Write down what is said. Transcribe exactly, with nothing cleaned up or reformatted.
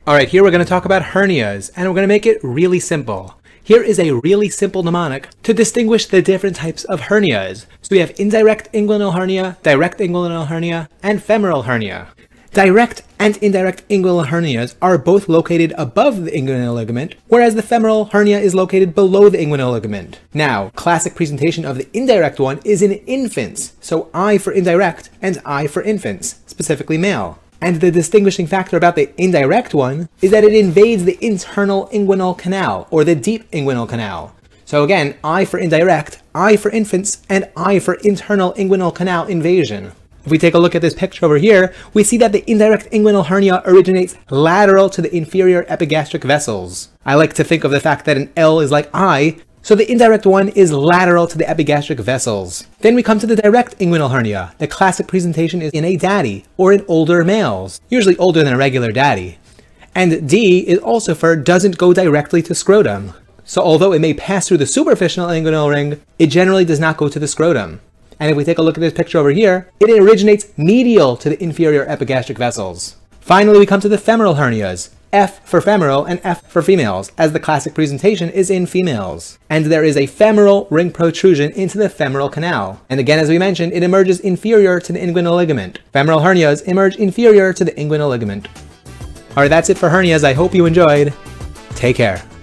Alright, here we're going to talk about hernias, and we're going to make it really simple. Here is a really simple mnemonic to distinguish the different types of hernias. So we have indirect inguinal hernia, direct inguinal hernia, and femoral hernia. Direct and indirect inguinal hernias are both located above the inguinal ligament, whereas the femoral hernia is located below the inguinal ligament. Now, classic presentation of the indirect one is in infants, so I for indirect and I for infants, specifically male. And the distinguishing factor about the indirect one is that it invades the internal inguinal canal, or the deep inguinal canal. So again, I for indirect, I for infants, and I for internal inguinal canal invasion. If we take a look at this picture over here, we see that the indirect inguinal hernia originates lateral to the inferior epigastric vessels. I like to think of the fact that an L is like I, so the indirect one is lateral to the epigastric vessels. Then we come to the direct inguinal hernia. The classic presentation is in a daddy, or in older males, usually older than a regular daddy. And D is also for doesn't go directly to scrotum. So although it may pass through the superficial inguinal ring, it generally does not go to the scrotum. And if we take a look at this picture over here, it originates medial to the inferior epigastric vessels. Finally, we come to the femoral hernias. F for femoral and F for females, as the classic presentation is in females. And there is a femoral ring protrusion into the femoral canal. And again, as we mentioned, it emerges inferior to the inguinal ligament. Femoral hernias emerge inferior to the inguinal ligament. Alright, that's it for hernias. I hope you enjoyed. Take care.